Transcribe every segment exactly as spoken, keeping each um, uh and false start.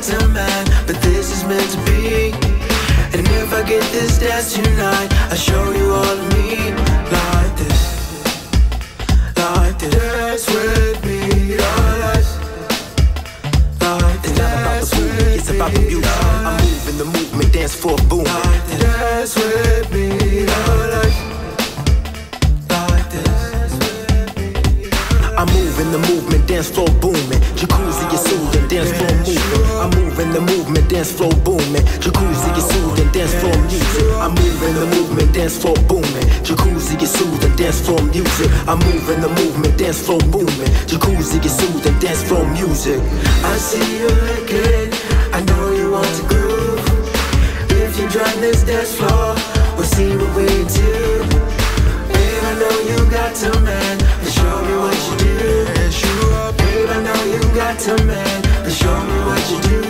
to man, but this is meant to be. And if I get this dance tonight, I'll show you all of me. Like this, like this. Dance with me, like this. It's not about the booty, it's about the music. I'm moving the movement, dance floor booming. Dance with me, like I'm moving the movement, dance floor booming. Jacuzzi is soothing, dance floor moving. I'm moving the movement, dance floor booming. Jacuzzi is soothing, dance floor music. I'm moving the movement, dance floor booming. Jacuzzi is soothing, dance floor music. I'm moving the movement, dance floor booming. Jacuzzi is soothing, dance floor music. I see you looking, I know you want to groove. If you join this dance floor, we'll see what we do. Babe, I know you got to man, but show me what you do. Babe, I know you got to man, but show me what you do.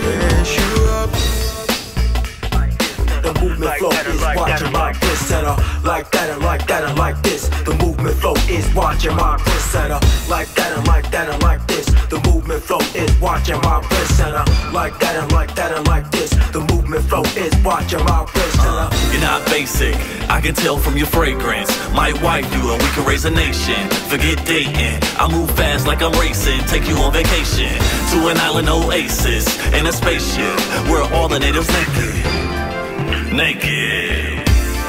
The movement flow is watching my wrist center. Like that and like that and like this. The movement flow is watching my wrist center. Like that and like that and like this. The movement flow is watching my wrist center. Like that and like that and like this. The movement flow is watching my wrist center. Uh, you're not basic, I can tell from your fragrance. My wife you and we can raise a nation. Forget dating, I move fast like I'm racing. Take you on vacation to an island oasis in a spaceship where all the natives naked. Naked.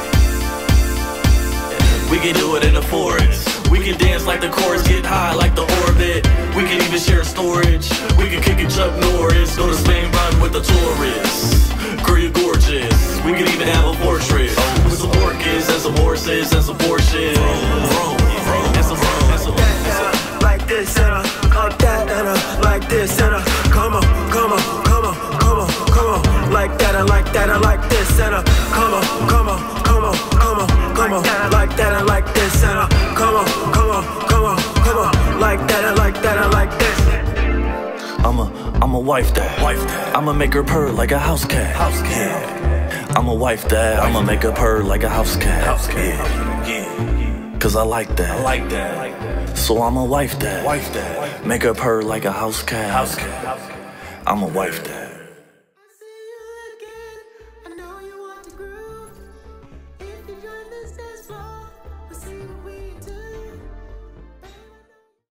We can do it in the forest. We can dance like the chorus, get high like the orbit. We can even share storage. We can kick it Chuck Norris. Go to Spain, run with the tourists. Girl, you're gorgeous. We could even have a portrait with some orchids and some horses and some Porsches. And some, and some, and some. Like this and a, like that and a, like this and a. Come on, come on, come on, come on, come on. Like that and like that and like this and a. Come on, come on, come on, come on, come on. Like that and like this and a. Come on, come on, come on, come on. Like that and like that and like this. I'm a, I'm a wife that. Wife that. I'ma make her purr like a house cat. House cat. Yeah. I'm a wife that. I'ma make her purr like a house cat. House cat. Yeah. Yeah. Cause I like that. I like that. So I'm a wife that. Wife that. Make her purr like a house cat. House cat. I'm a wife that. I know you want to groove. If you join this dance floor, we'll see.